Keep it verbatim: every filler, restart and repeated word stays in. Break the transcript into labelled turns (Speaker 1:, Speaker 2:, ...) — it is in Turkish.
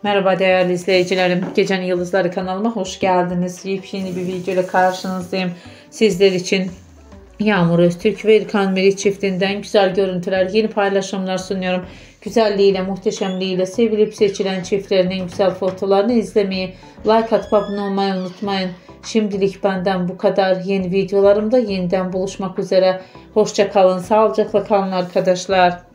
Speaker 1: Merhaba değerli izleyicilerim. Gecenin Yıldızları kanalıma hoş geldiniz. Yepyeni bir video ile karşınızdayım. Sizler için Yağmur Öztürk ve İlkan Meriç çiftinden güzel görüntüler, yeni paylaşımlar sunuyorum. Güzelliğiyle, muhteşemliğiyle sevilip seçilen çiftlerinin güzel fotolarını izlemeyi, like atıp abone olmayı unutmayın. Şimdilik benden bu kadar. Yeni videolarımda yeniden buluşmak üzere. Hoşça kalın, sağlıcakla kalın arkadaşlar.